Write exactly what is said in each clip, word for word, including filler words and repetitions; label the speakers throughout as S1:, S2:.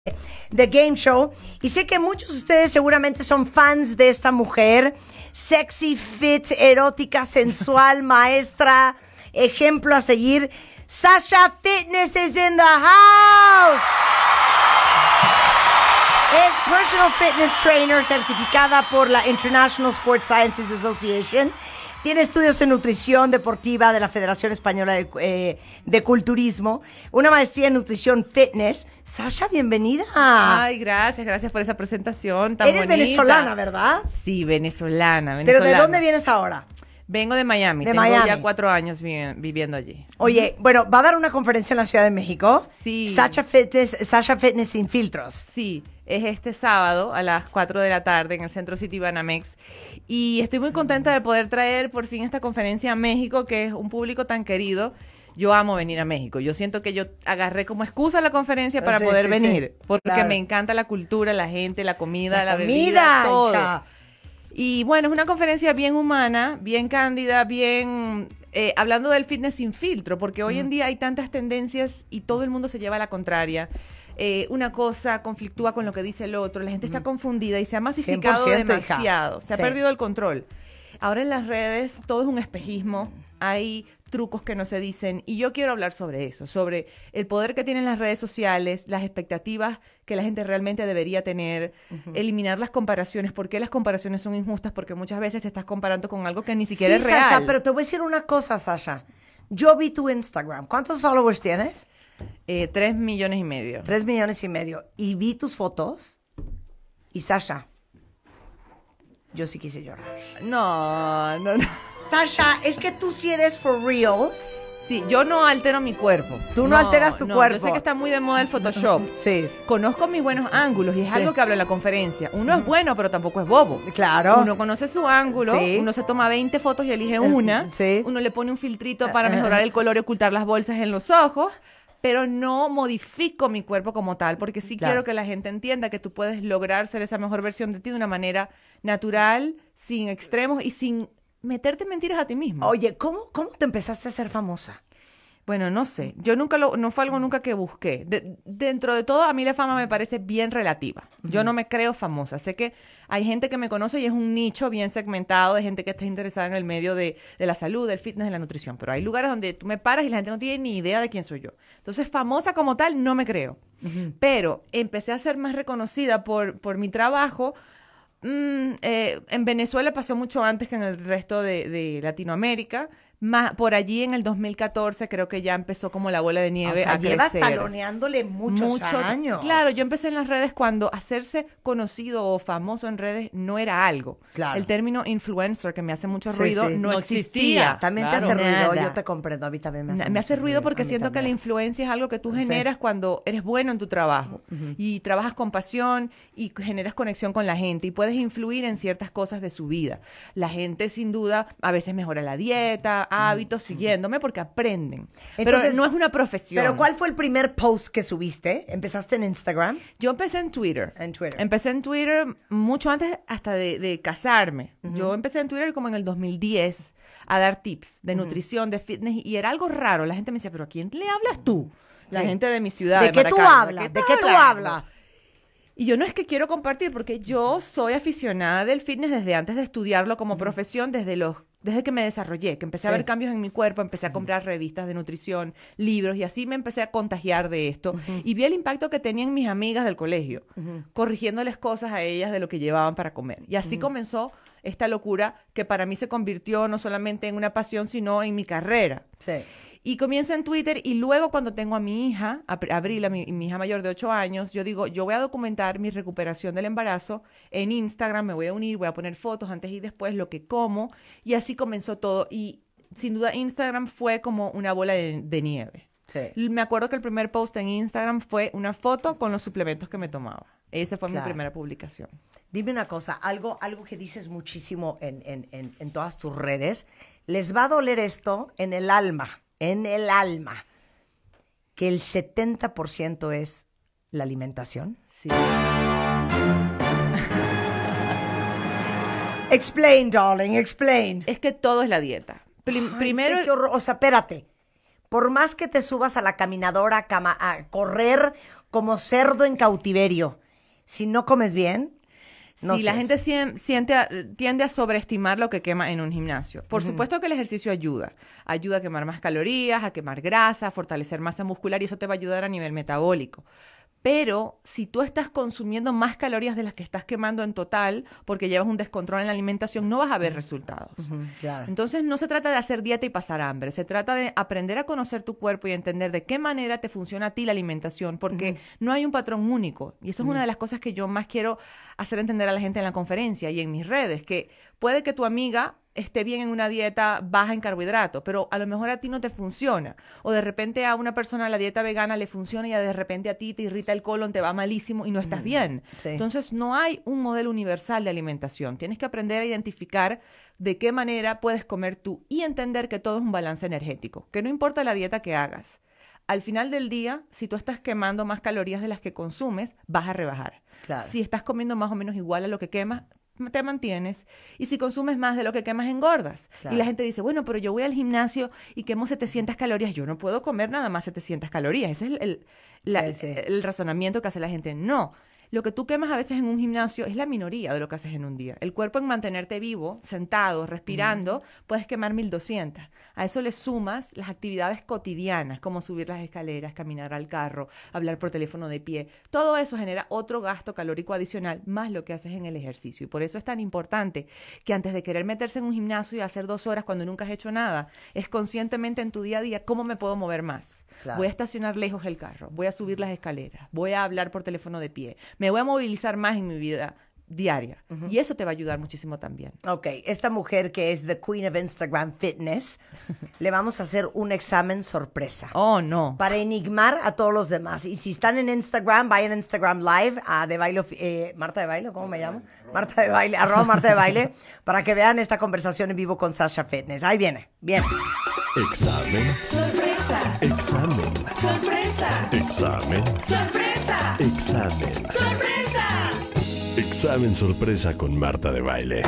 S1: The Game Show. Y sé que muchos de ustedes seguramente son fans de esta mujer. Sexy, fit, erótica, sensual, maestra, ejemplo a seguir. Sasha Fitness is in the house. Es personal fitness trainer certificada por la International Sports Sciences Association. Tiene estudios en nutrición deportiva de la Federación Española de, eh, de Culturismo, una maestría en nutrición fitness. Sasha, bienvenida.
S2: Ay, gracias, gracias por esa presentación tan
S1: Eres
S2: bonita.
S1: venezolana, ¿verdad?
S2: Sí, venezolana, venezolana.
S1: ¿Pero de dónde vienes ahora?
S2: Vengo de Miami.
S1: De
S2: Tengo
S1: Miami.
S2: ya cuatro años vi viviendo allí.
S1: Oye, bueno, va a dar una conferencia en la Ciudad de México.
S2: Sí.
S1: Sasha Fitness, Sasha Fitness sin filtros.
S2: Sí, es este sábado a las cuatro de la tarde en el Centro City Banamex. Y estoy muy contenta de poder traer por fin esta conferencia a México, que es un público tan querido. Yo amo venir a México. Yo siento que yo agarré como excusa la conferencia para
S1: Sí,
S2: poder
S1: sí,
S2: venir.
S1: sí.
S2: Porque
S1: Claro.
S2: me encanta la cultura, la gente, la comida,
S1: La
S2: la,
S1: comida,
S2: bebida, todo.
S1: hija.
S2: Y bueno, es una conferencia bien humana, bien cándida, bien eh, hablando del fitness sin filtro, porque hoy en día hay tantas tendencias y todo el mundo se lleva a la contraria. Eh, una cosa conflictúa con lo que dice el otro, la gente está confundida y se ha masificado
S1: cien por ciento,
S2: demasiado,
S1: hija.
S2: se ha
S1: Sí.
S2: perdido el control. Ahora en las redes todo es un espejismo, hay trucos que no se dicen y yo quiero hablar sobre eso, sobre el poder que tienen las redes sociales, las expectativas que la gente realmente debería tener, uh-huh. eliminar las comparaciones, por qué las comparaciones son injustas, porque muchas veces te estás comparando con algo que ni siquiera
S1: Sí,
S2: es real.
S1: Sasha, pero te voy a decir una cosa, Sasha. Yo vi tu Instagram. ¿Cuántos followers tienes?
S2: Eh, tres millones y medio.
S1: Tres millones y medio. Y vi tus fotos. Y Sasha, yo sí quise llorar.
S2: No, no, no.
S1: Sasha, es que tú sí eres for real.
S2: Sí, yo no altero mi cuerpo.
S1: Tú no alteras tu
S2: no,
S1: cuerpo.
S2: Yo sé que está muy de moda el Photoshop.
S1: Sí.
S2: Conozco mis buenos ángulos y es
S1: Sí.
S2: algo que hablo en la conferencia. Uno es bueno, pero tampoco es bobo.
S1: Claro.
S2: Uno conoce su ángulo,
S1: Sí.
S2: uno se toma veinte fotos y elige una.
S1: Sí.
S2: Uno le pone un filtrito para mejorar el color y ocultar las bolsas en los ojos. Pero no modifico mi cuerpo como tal, porque sí
S1: Claro.
S2: quiero que la gente entienda que tú puedes lograr ser esa mejor versión de ti de una manera natural, sin extremos y sin meterte mentiras a ti mismo.
S1: Oye, ¿cómo, cómo te empezaste a ser famosa?
S2: Bueno, no sé. Yo nunca lo, no fue algo nunca que busqué. De- dentro de todo, a mí la fama me parece bien relativa. Yo no me creo famosa. Sé que hay gente que me conoce y es un nicho bien segmentado de gente que está interesada en el medio de, de la salud, del fitness, de la nutrición. Pero hay lugares donde tú me paras y la gente no tiene ni idea de quién soy yo. Entonces, famosa como tal, no me creo. Uh-huh. Pero empecé a ser más reconocida por, por mi trabajo. Mm, eh, en Venezuela pasó mucho antes que en el resto de, de Latinoamérica. Más, por allí en el dos mil catorce creo que ya empezó como la bola de nieve
S1: O sea,
S2: a
S1: llevas
S2: crecer.
S1: taloneándole muchos
S2: Mucho-
S1: años.
S2: Claro, yo empecé en las redes cuando hacerse conocido o famoso en redes no era algo.
S1: Claro.
S2: El término influencer, que me hace mucho
S1: Sí,
S2: ruido,
S1: sí.
S2: no,
S3: No
S2: existía.
S3: existía.
S1: También
S3: Claro.
S1: te hace ruido,
S2: Nada.
S1: yo te comprendo, a mí también me hace
S2: Na- Me
S1: mucho
S2: hace ruido porque
S1: a mí
S2: siento que la
S1: también.
S2: influencia es algo que tú
S1: Sí.
S2: generas cuando eres bueno en tu trabajo y trabajas con pasión y generas conexión con la gente y puedes influir en ciertas cosas de su vida. La gente sin duda a veces mejora la dieta, hábitos, siguiéndome porque aprenden.
S1: Entonces,
S2: pero no es una profesión.
S1: ¿Pero cuál fue el primer post que subiste? ¿Empezaste en Instagram?
S2: Yo empecé en Twitter.
S1: En Twitter.
S2: Empecé en Twitter mucho antes hasta de, de casarme. Yo empecé en Twitter como en el dos mil diez a dar tips de nutrición, de fitness, y era algo raro. La gente me decía, ¿pero a quién le hablas tú? La
S1: Sí.
S2: gente de mi ciudad.
S1: ¿De qué tú
S2: Maracaibo,
S1: hablas? ¿De qué tú
S2: hablando?
S1: hablas?
S2: Y yo no es que quiero compartir, porque yo soy aficionada del fitness desde antes de estudiarlo como profesión, desde los desde que me desarrollé, que empecé a
S1: Sí.
S2: ver cambios en mi cuerpo, empecé a comprar revistas de nutrición, libros, y así me empecé a contagiar de esto. Y vi el impacto que tenían mis amigas del colegio, corrigiéndoles cosas a ellas de lo que llevaban para comer. Y así comenzó esta locura que para mí se convirtió no solamente en una pasión, sino en mi carrera.
S1: Sí.
S2: Y comienza en Twitter y luego cuando tengo a mi hija, a Pr- Abril, a mi, mi hija mayor de ocho años, yo digo, yo voy a documentar mi recuperación del embarazo en Instagram, me voy a unir, voy a poner fotos antes y después, lo que como, y así comenzó todo. Y sin duda Instagram fue como una bola de, de nieve.
S1: Sí.
S2: Me acuerdo que el primer post en Instagram fue una foto con los suplementos que me tomaba. Esa fue
S1: Claro.
S2: mi primera publicación.
S1: Dime una cosa, algo, algo que dices muchísimo en, en, en, en todas tus redes. Les va a doler esto en el alma, en el alma, que el setenta por ciento es la alimentación.
S2: Sí.
S1: Explain, darling, explain.
S2: Es que todo es la dieta. Prim-
S1: Ay,
S2: primero...
S1: es que qué horror. O sea, espérate. por más que te subas a la caminadora a, cama, a correr como cerdo en cautiverio, si no comes bien, no
S2: sí,
S1: sé.
S2: la gente sien- siente a- tiende a sobreestimar lo que quema en un gimnasio. Por uh-huh. supuesto que el ejercicio ayuda. Ayuda a quemar más calorías, a quemar grasa, a fortalecer masa muscular y eso te va a ayudar a nivel metabólico. Pero si tú estás consumiendo más calorías de las que estás quemando en total, porque llevas un descontrol en la alimentación, no vas a ver resultados.
S1: Uh-huh, claro.
S2: Entonces, no se trata de hacer dieta y pasar hambre. Se trata de aprender a conocer tu cuerpo y entender de qué manera te funciona a ti la alimentación, porque uh-huh. no hay un patrón único. Y eso uh-huh. es una de las cosas que yo más quiero hacer entender a la gente en la conferencia y en mis redes, que puede que tu amiga esté bien en una dieta baja en carbohidratos, pero a lo mejor a ti no te funciona. O de repente a una persona la dieta vegana le funciona y de repente a ti te irrita el colon, te va malísimo y no estás mm, bien. Sí. Entonces no hay un modelo universal de alimentación. Tienes que aprender a identificar de qué manera puedes comer tú y entender que todo es un balance energético, que no importa la dieta que hagas. Al final del día, si tú estás quemando más calorías de las que consumes, vas a rebajar. Claro. Si estás comiendo más o menos igual a lo que quemas, te mantienes, y si consumes más de lo que quemas, engordas. Claro. Y la gente dice, bueno, pero yo voy al gimnasio y quemo setecientas calorías, yo no puedo comer nada más setecientas calorías. Ese es el, el, la, sí, sí. el razonamiento que hace la gente. No. Lo que tú quemas a veces en un gimnasio es la minoría de lo que haces en un día. El cuerpo, en mantenerte vivo, sentado, respirando, uh-huh. puedes quemar mil doscientas. A eso le sumas las actividades cotidianas, como subir las escaleras, caminar al carro, hablar por teléfono de pie. Todo eso genera otro gasto calórico adicional, más lo que haces en el ejercicio. Y por eso es tan importante que antes de querer meterse en un gimnasio y hacer dos horas cuando nunca has hecho nada, es conscientemente en tu día a día cómo me puedo mover más. Claro. Voy a estacionar lejos el carro, voy a subir las escaleras, voy a hablar por teléfono de pie. Me voy a movilizar más en mi vida diaria. Uh-huh. Y eso te va a ayudar muchísimo también.
S1: Ok, esta mujer que es the queen of Instagram Fitness, le vamos a hacer un examen sorpresa.
S2: Oh, no.
S1: Para enigmar a todos los demás. Y si están en Instagram, vayan a Instagram Live, a de baile, eh, Marta de Baile, ¿cómo me llamo? Marta de Baile, arroba Marta de Baile, para que vean esta conversación en vivo con Sasha Fitness. Ahí viene, viene.
S3: Examen.
S4: Sorpresa.
S3: Examen.
S4: Sorpresa.
S3: Examen.
S4: Sorpresa.
S3: Examen.
S4: Sorpresa.
S3: Examen sorpresa con Marta de Baile.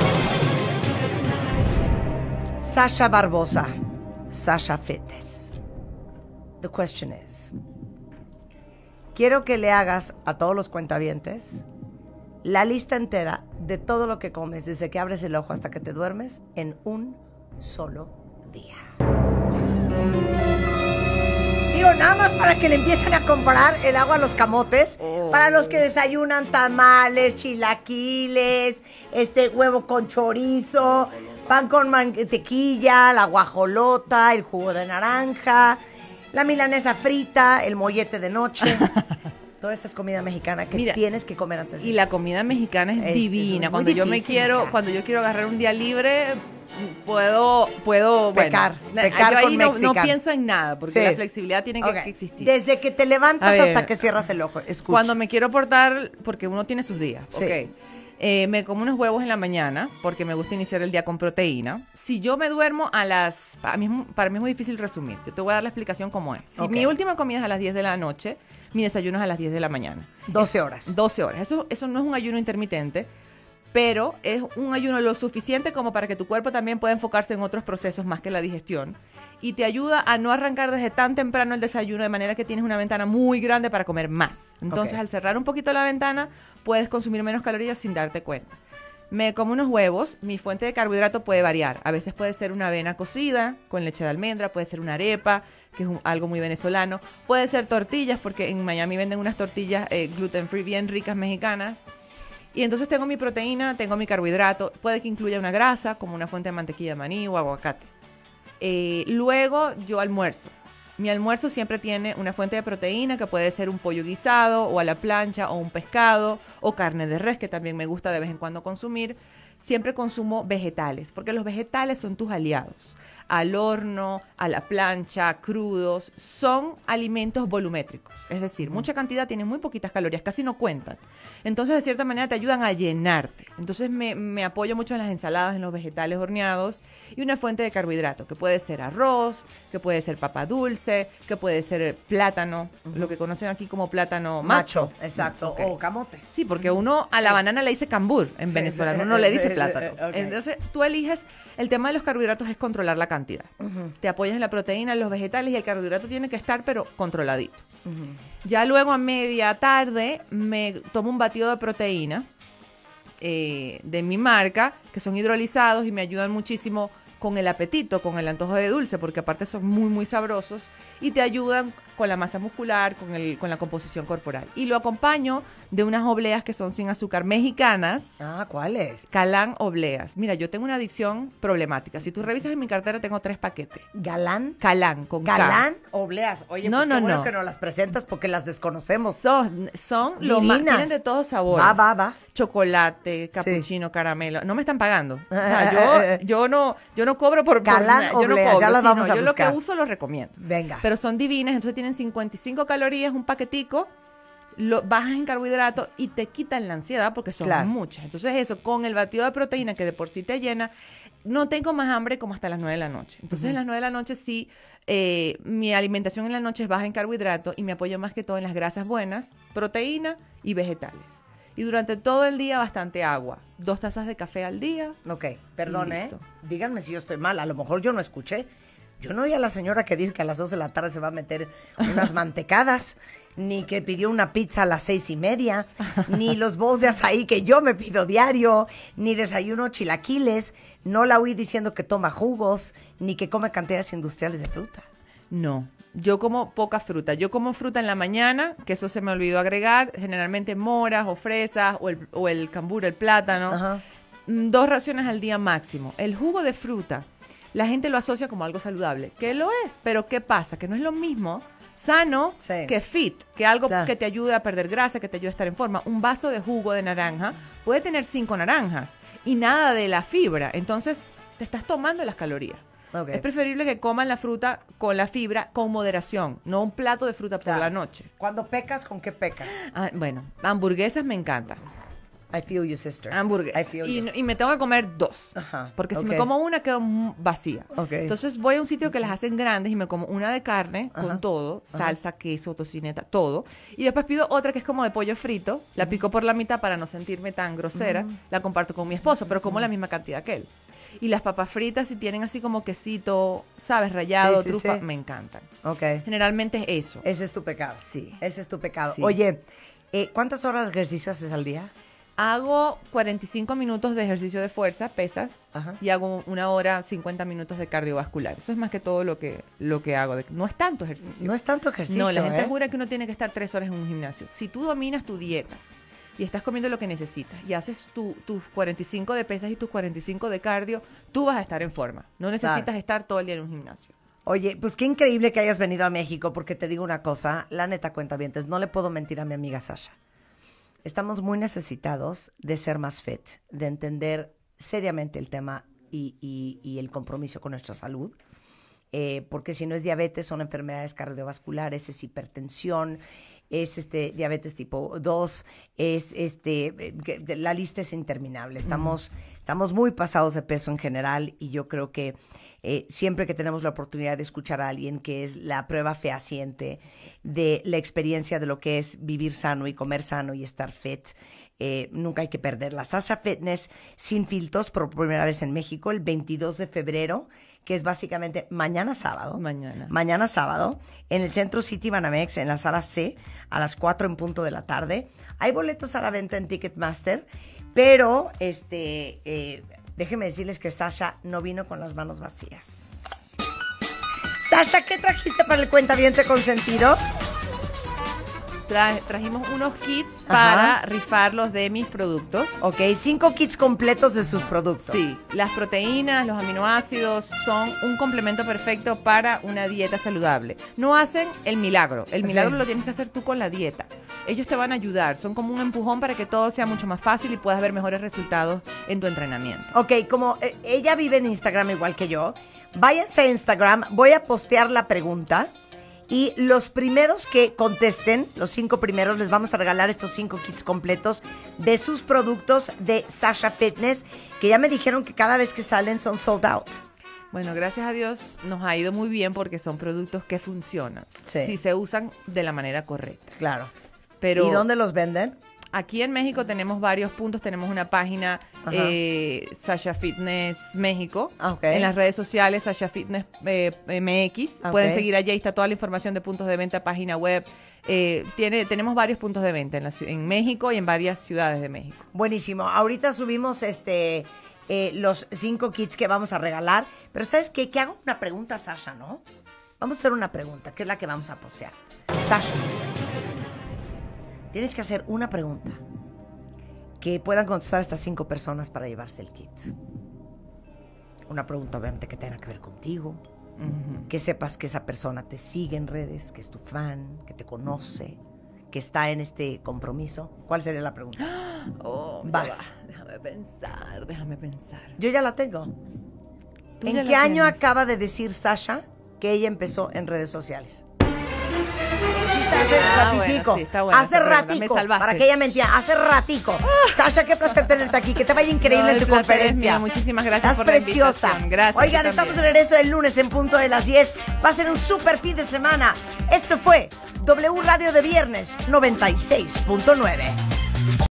S1: Sasha Barbosa, Sasha Fitness. The question is, quiero que le hagas a todos los cuentavientes la lista entera de todo lo que comes desde que abres el ojo hasta que te duermes en un solo día. Digo, nada más para que le empiecen a comprar el agua a los camotes, oh. para los que desayunan tamales, chilaquiles, este huevo con chorizo, pan con mantequilla, la guajolota, el jugo de naranja, la milanesa frita, el mollete de noche. Toda esta es comida mexicana que Mira, tienes que comer antes de
S2: Y la comida mexicana es, es divina. Es cuando yo me quiero, cuando yo quiero agarrar un día libre, puedo puedo
S1: pecar,
S2: bueno,
S1: pecar
S2: yo ahí
S1: con
S2: no,
S1: mexicano.
S2: no pienso en nada porque
S1: sí.
S2: la flexibilidad tiene que,
S1: okay.
S2: que existir.
S1: Desde que te levantas ver, hasta que cierras el ojo. Escucha.
S2: Cuando me quiero portar, porque uno tiene sus días,
S1: sí.
S2: okay. Eh, me como unos huevos en la mañana porque me gusta iniciar el día con proteína. Si yo me duermo a las... Para mí, para mí es muy difícil resumir. Yo te voy a dar la explicación cómo es. Si okay. mi última comida es a las diez de la noche, mi desayuno es a las diez de la mañana.
S1: doce
S2: es
S1: horas.
S2: doce horas. Eso, eso no es un ayuno intermitente, pero es un ayuno lo suficiente como para que tu cuerpo también pueda enfocarse en otros procesos más que la digestión. Y te ayuda a no arrancar desde tan temprano el desayuno, de manera que tienes una ventana muy grande para comer más. Entonces, okay. al cerrar un poquito la ventana, puedes consumir menos calorías sin darte cuenta. Me como unos huevos. Mi fuente de carbohidrato puede variar. A veces puede ser una avena cocida con leche de almendra, puede ser una arepa, que es un, algo muy venezolano. Puede ser tortillas, porque en Miami venden unas tortillas eh, gluten free bien ricas mexicanas. Y entonces tengo mi proteína, tengo mi carbohidrato. Puede que incluya una grasa, como una fuente de mantequilla de maní o aguacate. Eh, luego yo almuerzo. Mi almuerzo siempre tiene una fuente de proteína, que puede ser un pollo guisado o a la plancha o un pescado o carne de res, que también me gusta de vez en cuando consumir. Siempre consumo vegetales, porque los vegetales son tus aliados. Al horno, a la plancha, crudos, son alimentos volumétricos. Es decir, uh-huh. mucha cantidad, tienen muy poquitas calorías, casi no cuentan. Entonces, de cierta manera, te ayudan a llenarte. Entonces, me, me apoyo mucho en las ensaladas, en los vegetales horneados y una fuente de carbohidrato, que puede ser arroz, que puede ser papa dulce, que puede ser plátano, uh-huh. lo que conocen aquí como plátano macho.
S1: Macho, exacto, okay. o camote.
S2: Sí, porque uno a la sí. banana le dice cambur en sí, Venezuela, uno no le dice plátano. Okay. Entonces, tú eliges, el tema de los carbohidratos es controlar la cantidad. Te apoyas en la proteína, en los vegetales y el carbohidrato tiene que estar, pero controladito. Ya luego a media tarde me tomo un batido de proteína eh, de mi marca, que son hidrolizados y me ayudan muchísimo con el apetito, con el antojo de dulce, porque aparte son muy, muy sabrosos y te ayudan con la masa muscular, con, el, con la composición corporal. Y lo acompaño de unas obleas que son sin azúcar mexicanas.
S1: Ah, ¿cuáles?
S2: Calán Obleas. Mira, yo tengo una adicción problemática. Si tú revisas en mi cartera, tengo tres paquetes.
S1: ¿Galán?
S2: Calán, con K.
S1: ¿Galán? Obleas. Oye,
S2: No,
S1: pues
S2: no,
S1: qué bueno
S2: no.
S1: que nos las presentas porque las desconocemos.
S2: Son, son lo más,
S1: Divinas.
S2: tienen de todos sabores.
S1: Va, va, va.
S2: Chocolate, capuchino, caramelo. No me están pagando. O sea, yo, yo no, yo no cobro por, por
S1: Galán
S2: yo no
S1: Obleas,
S2: cobro,
S1: ya las
S2: sí,
S1: vamos
S2: no,
S1: a
S2: yo lo que
S1: buscar.
S2: uso lo recomiendo.
S1: Venga.
S2: Pero son divinas, entonces tienen cincuenta y cinco calorías, un paquetico, lo bajas en carbohidratos y te quitan la ansiedad porque son
S1: Claro.
S2: muchas. Entonces eso, con el batido de proteína que de por sí te llena, no tengo más hambre como hasta las nueve de la noche. Entonces en las nueve de la noche sí, eh, mi alimentación en la noche es baja en carbohidratos y me apoyo más que todo en las grasas buenas, proteína y vegetales. Y durante todo el día bastante agua. Dos tazas de café al día.
S1: Ok, perdón, ¿eh?
S2: Listo.
S1: Díganme si yo estoy mal. A lo mejor yo no escuché. Yo no oí a la señora que dijo que a las dos de la tarde se va a meter unas mantecadas, ni que pidió una pizza a las seis y media, ni los bowls de azaí que yo me pido diario, ni desayuno chilaquiles. No la oí diciendo que toma jugos, ni que come cantidades industriales de fruta.
S2: No, yo como poca fruta. Yo como fruta en la mañana, que eso se me olvidó agregar, generalmente moras o fresas o el, o el cambur, el plátano.
S1: Ajá.
S2: Mm, Dos raciones al día máximo. El jugo de fruta, la gente lo asocia como algo saludable, que lo es, pero ¿qué pasa? Que no es lo mismo sano
S1: Sí.
S2: que fit, que algo
S1: Claro.
S2: que te ayude a perder grasa, que te ayude a estar en forma. Un vaso de jugo de naranja puede tener cinco naranjas y nada de la fibra. Entonces, te estás tomando las calorías.
S1: Ok.
S2: Es preferible que coman la fruta con la fibra con moderación, no un plato de fruta por
S1: Claro.
S2: la noche.
S1: Cuando pecas, ¿con qué pecas?
S2: Ah, bueno, hamburguesas me encantan.
S1: I feel you, sister. I
S2: Hamburguesas.
S1: feel
S2: Y,
S1: you.
S2: y me tengo que comer dos.
S1: Ajá,
S2: Porque si
S1: ok.
S2: me como una, quedo mm, vacía.
S1: Ok.
S2: Entonces voy a un sitio que las hacen grandes y me como una de carne
S1: Ajá.
S2: con todo, salsa, queso, tocineta, todo. Y después pido otra que es como de pollo frito. La pico por la mitad para no sentirme tan grosera. La comparto con mi esposo, pero como la misma cantidad que él. Y las papas fritas, si tienen así como quesito, ¿sabes? Rallado,
S1: Sí, sí,
S2: trufa,
S1: sí.
S2: me encantan.
S1: Ok.
S2: Generalmente es eso.
S1: Ese es tu pecado.
S2: Sí.
S1: Ese es tu pecado.
S2: Sí.
S1: Oye, eh, ¿cuántas horas de ejercicio haces al día?
S2: Hago cuarenta y cinco minutos de ejercicio de fuerza, pesas,
S1: Ajá.
S2: y hago una hora, cincuenta minutos de cardiovascular. Eso es más que todo lo que, lo que hago. De- no es tanto ejercicio.
S1: No es tanto ejercicio,
S2: No, la gente
S1: ¿eh?
S2: jura que uno tiene que estar tres horas en un gimnasio. Si tú dominas tu dieta y estás comiendo lo que necesitas y haces tu- tus cuarenta y cinco de pesas y tus cuarenta y cinco de cardio, tú vas a estar en forma. No necesitas
S1: Claro.
S2: estar todo el día en un gimnasio.
S1: Oye, pues qué increíble que hayas venido a México, porque te digo una cosa, la neta, cuentavientes, no le puedo mentir a mi amiga Sasha. Estamos muy necesitados de ser más fit, de entender seriamente el tema y, y- y el compromiso con nuestra salud. Eh, porque si no es diabetes, son enfermedades cardiovasculares, es hipertensión, es este diabetes tipo dos, es este eh, que- de- la lista es interminable. Estamos, estamos muy pasados de peso en general y yo creo que eh, siempre que tenemos la oportunidad de escuchar a alguien que es la prueba fehaciente de la experiencia de lo que es vivir sano y comer sano y estar fit, eh, nunca hay que perderla. Sasha Fitness sin filtros por primera vez en México el veintidós de febrero, que es básicamente mañana sábado.
S2: Mañana.
S1: Mañana sábado, en el Centro City Banamex, en la sala C, a las cuatro en punto de la tarde. Hay boletos a la venta en Ticketmaster, pero este, eh, déjenme decirles que Sasha no vino con las manos vacías. Sasha, ¿qué trajiste para el cuentaviente consentido?
S2: Tra- trajimos unos kits
S1: Ajá.
S2: para rifarlos de mis productos.
S1: Ok, cinco kits completos de sus productos.
S2: Sí, las proteínas, los aminoácidos son un complemento perfecto para una dieta saludable. No hacen el milagro, el milagro
S1: Sí.
S2: lo tienes que hacer tú con la dieta. Ellos te van a ayudar, son como un empujón para que todo sea mucho más fácil y puedas ver mejores resultados en tu entrenamiento.
S1: Ok, como eh, ella vive en Instagram igual que yo, váyanse a Instagram, voy a postear la pregunta y los primeros que contesten, los cinco primeros, les vamos a regalar estos cinco kits completos de sus productos de Sasha Fitness, que ya me dijeron que cada vez que salen son sold out.
S2: Bueno, gracias a Dios nos ha ido muy bien porque son productos que funcionan
S1: Sí.
S2: si se usan de la manera correcta.
S1: Claro.
S2: Pero
S1: ¿Y dónde los venden?
S2: Aquí en México tenemos varios puntos. Tenemos una página, eh, Sasha Fitness México.
S1: Okay.
S2: En las redes sociales, Sasha Fitness eh, M X.
S1: Okay.
S2: Pueden seguir allí. Ahí está toda la información de puntos de venta, página web. Eh, tiene, tenemos varios puntos de venta en, la, en México y en varias ciudades de México.
S1: Buenísimo. Ahorita subimos este eh, los cinco kits que vamos a regalar. Pero ¿sabes qué? Que hago una pregunta a Sasha, ¿no? Vamos a hacer una pregunta, que es la que vamos a postear. Sasha, tienes que hacer una pregunta que puedan contestar estas cinco personas para llevarse el kit. Una pregunta obviamente que tenga que ver contigo. Uh-huh. Que sepas que esa persona te sigue en redes, que es tu fan, que te conoce, que está en este compromiso. ¿Cuál sería la pregunta?
S2: Oh,
S1: vas.
S2: Déjame pensar, déjame pensar.
S1: Yo ya la tengo.
S2: ¿Tú
S1: ¿En
S2: ya
S1: qué
S2: la
S1: año
S2: tienes?
S1: acaba de decir Sasha que ella empezó en redes sociales? Hace
S2: Ah,
S1: ratico,
S2: bueno, sí, está buena
S1: hace
S2: esa pregunta, me
S1: ratico,
S2: salvaste.
S1: para que ella me entienda, hace ratico. Sasha, qué placer tenerte aquí, que te vaya increíble
S2: No,
S1: en
S2: el
S1: tu
S2: placer es
S1: conferencia.
S2: mío, muchísimas gracias
S1: Estás
S2: por la
S1: preciosa.
S2: invitación. Gracias,
S1: Oigan,
S2: tú
S1: estamos de
S2: también.
S1: regreso el lunes en punto de las diez. Va a ser un súper fin de semana. Esto fue W Radio de Viernes noventa y seis punto nueve.